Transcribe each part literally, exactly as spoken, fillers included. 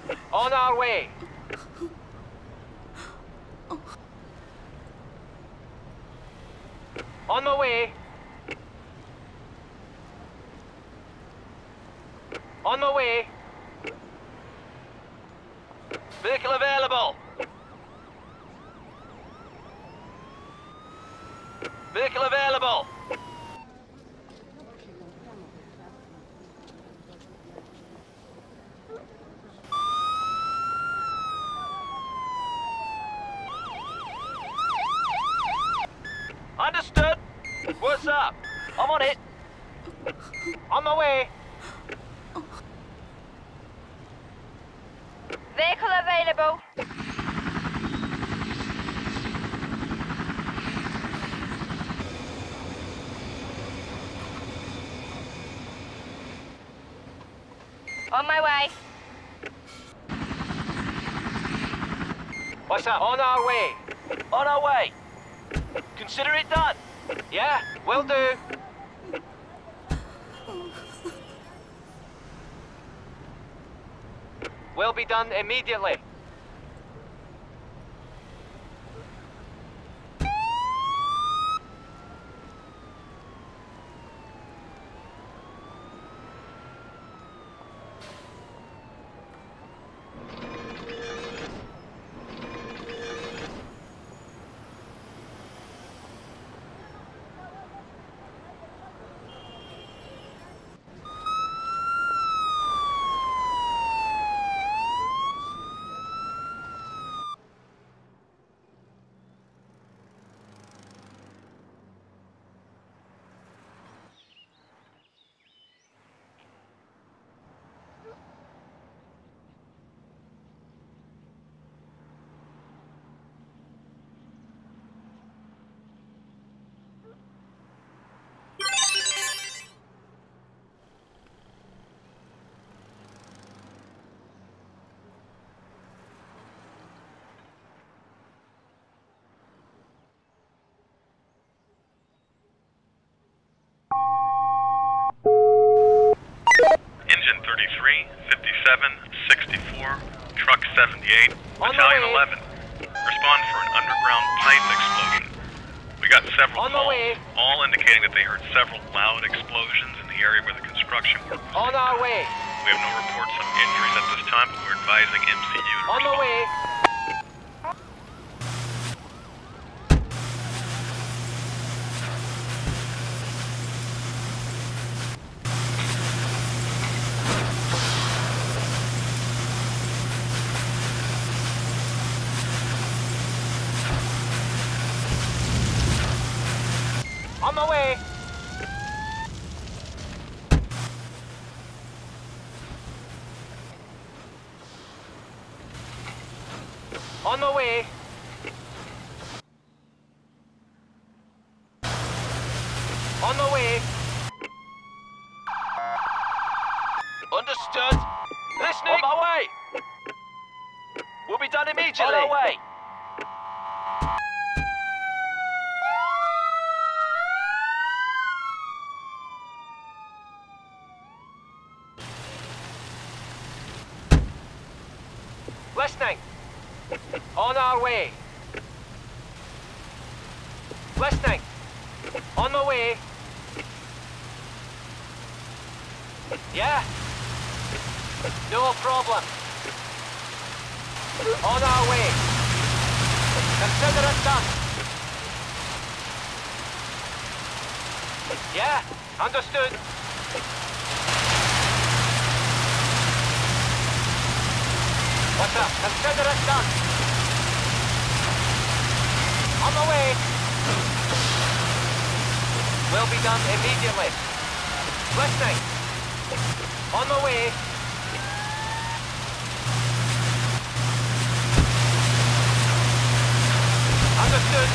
On our way. On the way. On the way. Vehicle available. Vehicle available. Understood. What's up? I'm on it. On the way. Vehicle available. On my way. What's up? On our way. On our way. Consider it done. Yeah, will do. Will be done immediately. Engine thirty-three, fifty-seven, sixty-four, Truck seventy-eight, Battalion eleven. Respond for an underground pipe explosion. We got several On the calls, way. all indicating that they heard several loud explosions in the area where the construction work was. On our way. We have no reports of injuries at this time, but we're advising M C U to On the respond. way. On the way. On the way. On the way. Understood. Listening. On my way. We'll be done immediately. On our way. Listening. On our way. Listening. On the way. Yeah. No problem. On our way. Consider it done. Yeah. Understood. What's up? Consider it done. On the way. Will be done immediately. Listening. On the way. Understood.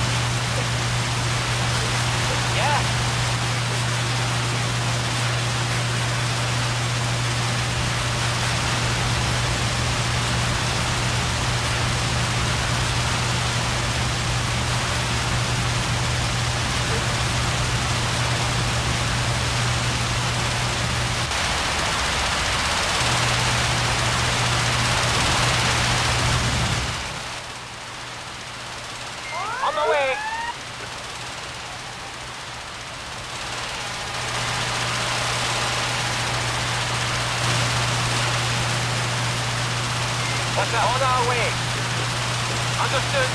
Yeah. What's up? On our way. Understood.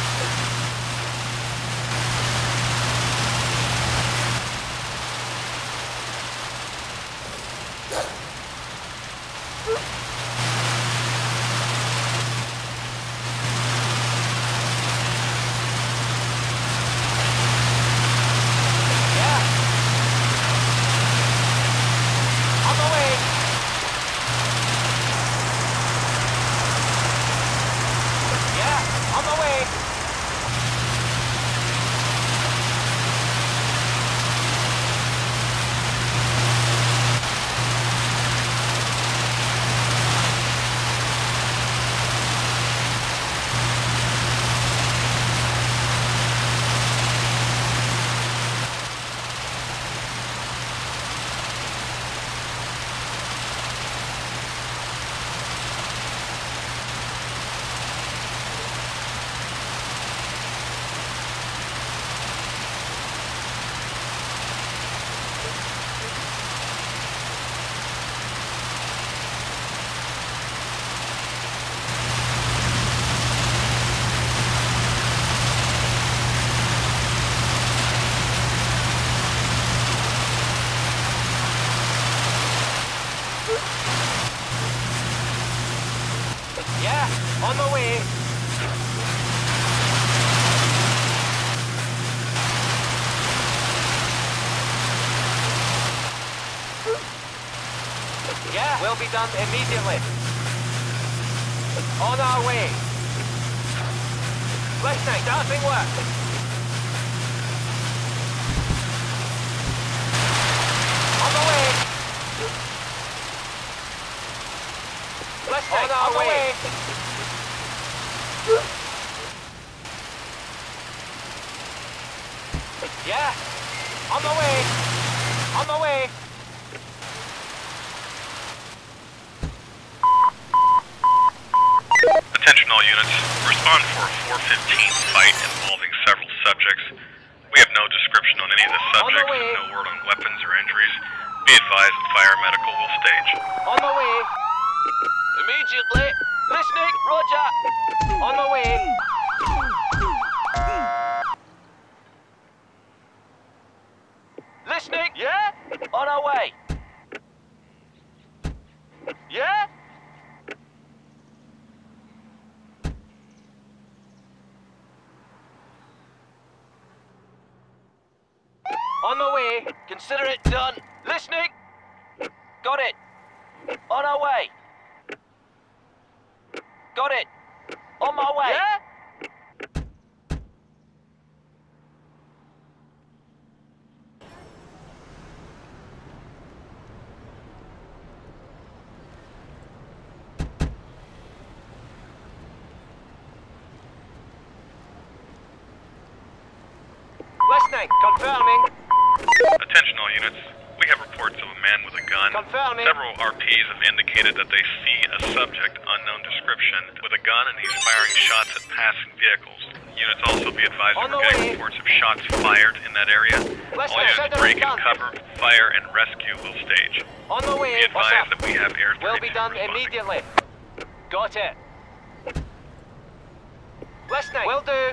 Yeah, on my way. Yeah, will be done immediately. On our way. Listening, starting work. On the way. Listening, on our on way. way. Yeah, on the way. On the way. Attention all units. Respond for a four fifteen fight involving several subjects. We have no description on any of the subjects and no word on weapons or injuries. Be advised that fire medical will stage. On the way. Immediately. Listening. Roger. On the way. Listening. Yeah? On our way. Yeah? On the way. Consider it done. Listening. Got it. On our way. Got it. On my way. Yeah? Listening. Confirming. Attention all units. We have reports of a man with a gun. Confirming. Several R Ps have indicated that they see a subject, unknown description, with a gun and he's firing shots at passing vehicles. Units also be advised that we're getting reports of shots fired in that area. Let's all units break and cover, fire and rescue will stage. On the way. Be advised that we have air Will be done immediately. Got it. Listening. Will do.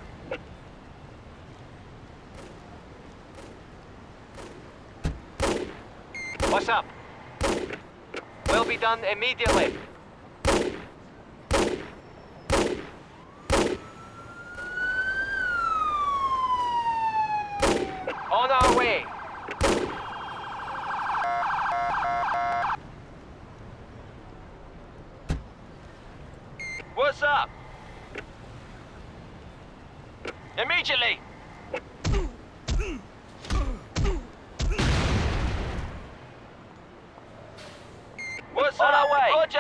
What's up? Will be done immediately. On our way. What's up? Immediately. What's on our way? Roger.